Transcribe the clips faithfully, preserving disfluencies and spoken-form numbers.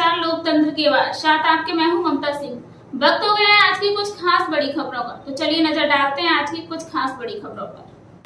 समाचार लोकतंत्र की आवाज, साथ आपके मैं हूं ममता सिंह। वक्त हो गया है आज की कुछ खास बड़ी खबरों का, तो चलिए नजर डालते हैं आज की कुछ खास बड़ी खबरों पर।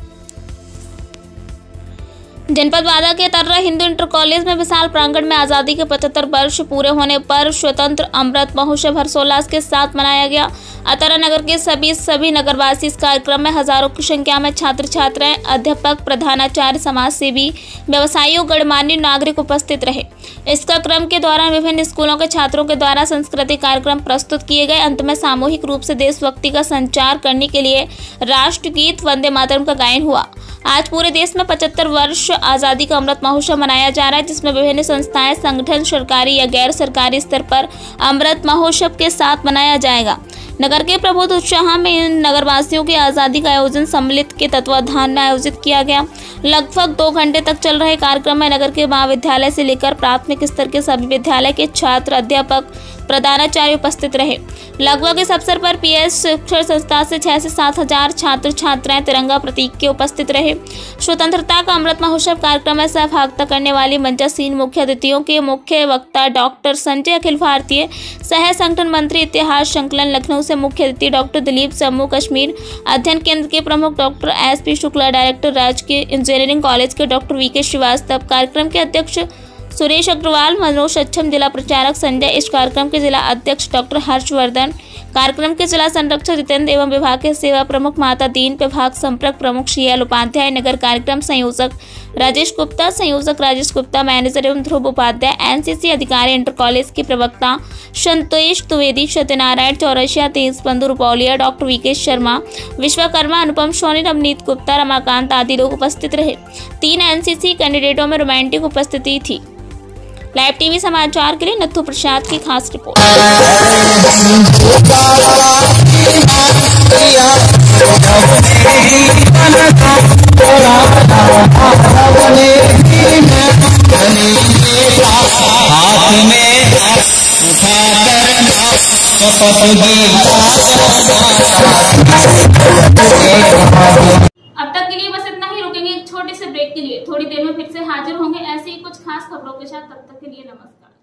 जनपद बांदा के तर्रा हिंदू इंटर कॉलेज में विशाल प्रांगण में आज़ादी के पचहत्तर वर्ष पूरे होने पर स्वतंत्र अमृत महोत्सव हर्षोल्लास के साथ मनाया गया। अतरा नगर के सभी सभी नगरवासी इस कार्यक्रम में हजारों की संख्या में छात्र छात्राएं, अध्यापक, प्रधानाचार्य, समाज सेवी, व्यवसायियों, गणमान्य नागरिक उपस्थित रहे। इसका क्रम के दौरान विभिन्न स्कूलों के छात्रों के द्वारा सांस्कृतिक कार्यक्रम प्रस्तुत किए गए। अंत में सामूहिक रूप से देशभक्ति का संचार करने के लिए राष्ट्रगीत वंदे मातरम का गायन हुआ। आज पूरे देश में पचहत्तर वर्ष आज़ादी का अमृत महोत्सव मनाया जा रहा है, जिसमें विभिन्न संस्थाएं, संगठन, सरकारी या गैर सरकारी स्तर पर अमृत महोत्सव के साथ मनाया जाएगा। नगर के प्रबुद्ध उत्साह में इन नगरवासियों की आज़ादी का आयोजन सम्मिलित के तत्वाधान में आयोजित किया गया। लगभग दो घंटे तक चल रहे कार्यक्रम में नगर के महाविद्यालय से लेकर प्राथमिक स्तर के सभी विद्यालय के छात्र, अध्यापक, प्रधानाचार्य उपस्थित रहे। लगभग इस अवसर पर पीएस शिक्षण संस्था से छह से सात हजार छात्र छात्राएं तिरंगा प्रतीक के उपस्थित रहे। स्वतंत्रता का अमृत महोत्सव कार्यक्रम में सहभागिता करने वाली मंचासीन मुख्य अतिथियों के मुख्य वक्ता डॉक्टर संजय, अखिल भारतीय सह संगठन मंत्री, इतिहास संकलन लखनऊ से मुख्य अतिथि डॉक्टर दिलीप, जम्मू कश्मीर अध्ययन केंद्र के प्रमुख doctor S P Shukla, director राजकीय इंजीनियरिंग कॉलेज के डॉक्टर वी के श्रीवास्तव, कार्यक्रम के अध्यक्ष सुरेश अग्रवाल, मनोज सक्षम, जिला प्रचारक संजय, इस कार्यक्रम के जिला अध्यक्ष डॉक्टर हर्षवर्धन, कार्यक्रम के जिला संरक्षक जितेंद्र एवं विभाग के सेवा प्रमुख माता दीन, विभाग संपर्क प्रमुख शील उपाध्याय, नगर कार्यक्रम संयोजक राजेश गुप्ता, संयोजक राजेश गुप्ता, मैनेजर एवं ध्रुव उपाध्याय, एनसीसी अधिकारी, इंटर कॉलेज के प्रवक्ता संतोष द्विवेदी, सत्यनारायण चौरसिया, तेज बंधु रुपौलिया, डॉक्टर वी के शर्मा, विश्वकर्मा, अनुपम सोनी, नवनीत गुप्ता, रमाकांत आदि लोग उपस्थित रहे। तीन एनसीसी कैंडिडेटों में रोमांटिक उपस्थिति थी। लाइव टीवी समाचार के लिए नथु प्रसाद की खास रिपोर्ट। अब तक के लिए बस इतना ही। रुकेंगे एक छोटे से ब्रेक के लिए, थोड़ी देर में फिर से हाजिर होंगे ऐसे ही कुछ खास खबरों के साथ। तब तक के लिए नमस्कार।